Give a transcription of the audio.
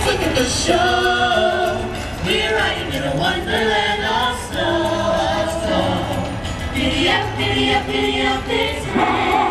Look at the show. We're riding in a wonderland of snow. Giddy up, it's